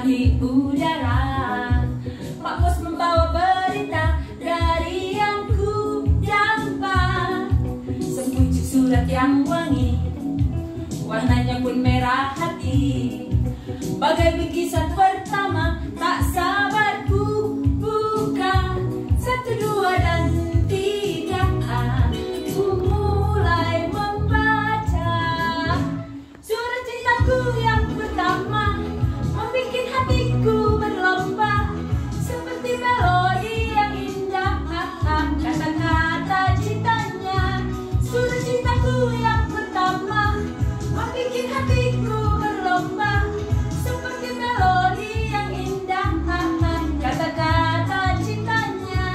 di udara. Pak Bos membawa berita dari yang ku jampa. Sepucuk surat yang wangi, warnanya pun merah hati. Bagai bingkisan pertama, tak sabar ku buka. 1, 2 dan 3, ku mulai membaca. Surat cintaku yang pertama membikin hatiku berlomba. Seperti melodi yang indah, kata-kata cintanya. Surat cintaku yang pertama membikin hatiku berlomba. Seperti melodi yang indah, kata-kata cintanya.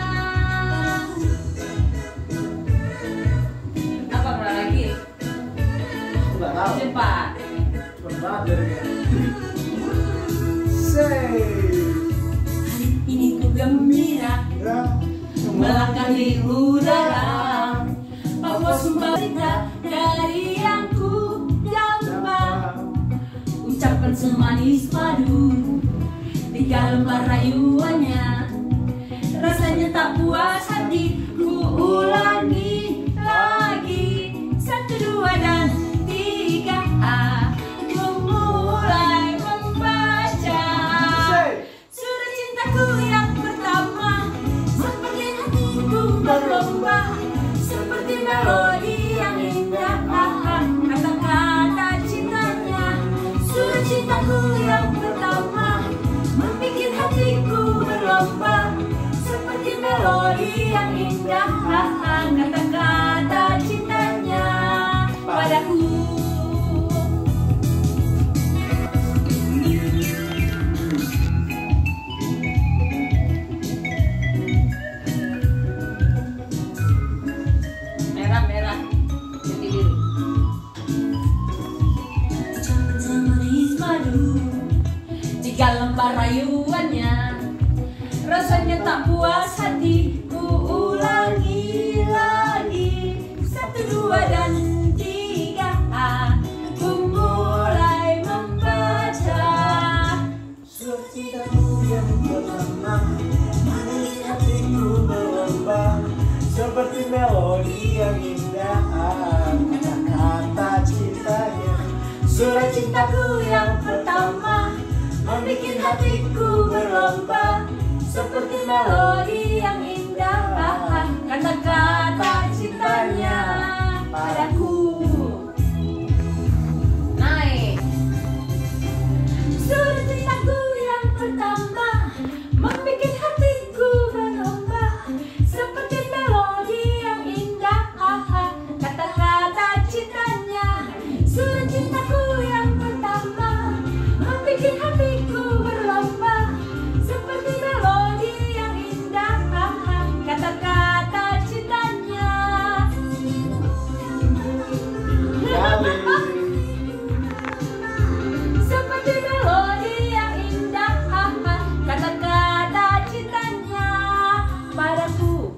Apa pernah lagi? Nggak tahu. Cepat. Cepet banget jadinya. Say. Hari ini ku gembira Ya. melangkah di udara. Pak Bos membawa berita dari yang ku jampa. Ucapkan semanis padu 3 lembar rayuannya. Rasanya tak puas hati, ku ulangi lagi. 1, 2 dan 3, ku mulai membaca. Surat cintaku yang pertama seperti hatiku berlomba. Seperti melodi yang indah, kata-kata cintanya. Surat cintaku yang pertama membikin hatiku berlomba. Seperti melodi yang indah, kata-kata cintanya padaku. Merah, putih biru. Ucapan semanis padu 3 lembar rayuannya. Rasanya tak puas hati, ku ulangi lagi. 1, 2 dan 3, ku mulai membaca. Surat cintaku yang pertama membikin hatiku berlomba. Seperti melodi yang indah, kata-kata cintanya. Surat cintaku yang pertama membikin hatiku berlomba. Seperti melodi yang indah, kata-kata cintanya padaku. Naik. Surat cintaku yang pertama membikin hatiku berlomba. Seperti melodi yang indah, kata-kata cintanya. Surat cintaku yang pertama membikin hatiku berlomba. Seperti melodi yang indah, kata-kata cintanya. Seperti melodi yang indah, kata-kata cintanya padaku.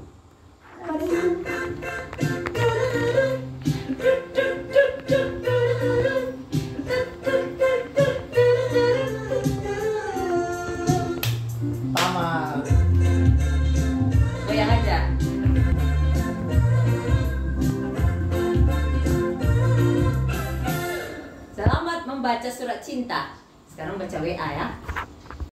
Tamat. Goyang aja. Selamat membaca surat cinta. Sekarang baca WA ya.